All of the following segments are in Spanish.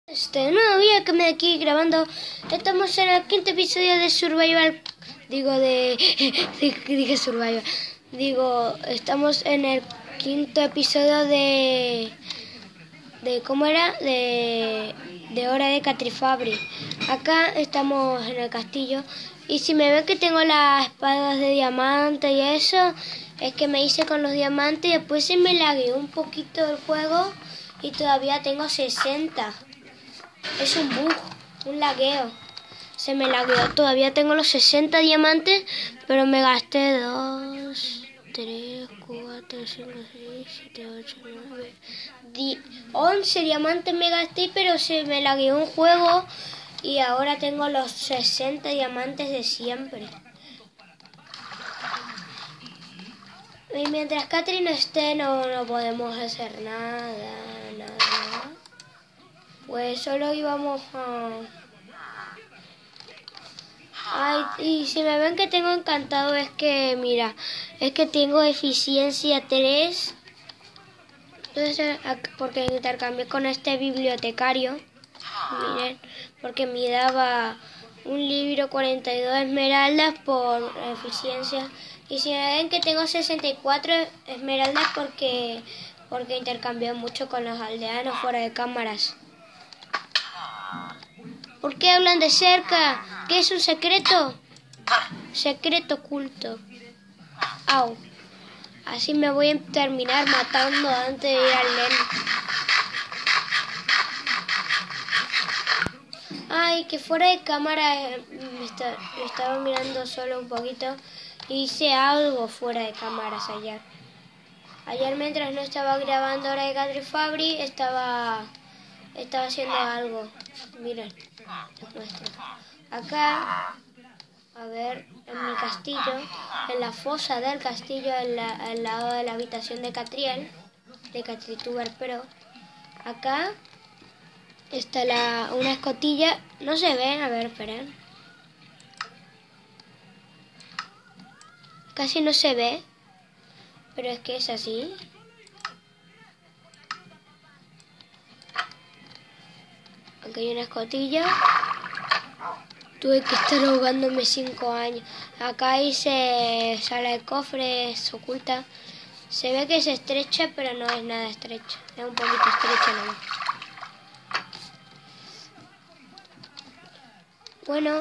Nuevo día que me aquí grabando. Estamos en el quinto episodio de Survival. Dije Survival. Estamos en el quinto episodio de ¿cómo era? De Hora de Catrifabri. Acá estamos en el castillo. Y si me ven que tengo las espadas de diamante y eso, es que me hice con los diamantes y después se me lagueó un poquito el juego y todavía tengo 60. Es un bug, un lagueo. Se me lagueó. Todavía tengo los 60 diamantes, pero me gasté 2, 3, 4, 5, 6, 7, 8, 9, 11 diamantes me gasté, pero se me lagueó un juego y ahora tengo los 60 diamantes de siempre. Y mientras Catri no esté, no podemos hacer nada. Pues solo íbamos a... Ay, y si me ven que tengo encantado es que, mira, es que tengo eficiencia 3. Entonces, porque intercambié con este bibliotecario. Miren, porque me daba un libro 42 esmeraldas por eficiencia. Y si me ven que tengo 64 esmeraldas porque intercambié mucho con los aldeanos fuera de cámaras. ¿Por qué hablan de cerca? ¿Qué es un secreto? Secreto oculto. Au. Así me voy a terminar matando antes de ir al Len. Ay, que fuera de cámara estaba mirando solo un poquito. Hice algo fuera de cámaras ayer. Ayer mientras no estaba grabando Hora de Catrifabri, estaba haciendo algo. Miren, les muestro. Acá, a ver, en mi castillo, en la fosa del castillo, al lado de la habitación de Catriel, de Catrituber Pro. Acá está una escotilla, no se ve, a ver, esperen. Casi no se ve, pero es que es así. Aquí hay una escotilla. Tuve que estar ahogándome 5 años. Acá hice sala de cofres oculta. Se ve que es estrecha, pero no es nada estrecha. Es un poquito estrecha nomás. Bueno.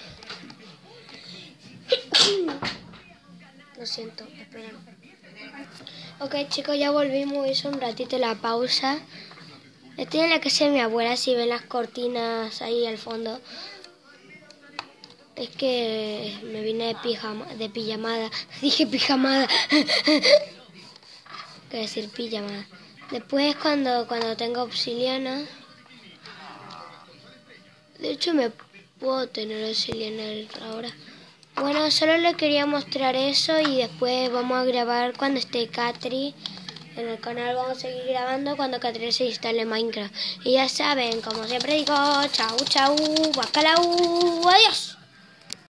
Lo siento, esperen. Ok, chicos, ya volvimos. Hice un ratito la pausa. Estoy en la casa de mi abuela, si ven las cortinas ahí al fondo. Es que me vine de pijamada. Dije pijamada. Qué decir pijamada. Después cuando tengo obsidiana. De hecho me puedo tener obsidiana ahora. Bueno, solo les quería mostrar eso y después vamos a grabar cuando esté Catri. En el canal vamos a seguir grabando cuando Catri se instale Minecraft. Y ya saben, como siempre digo, chau, bacalao, adiós.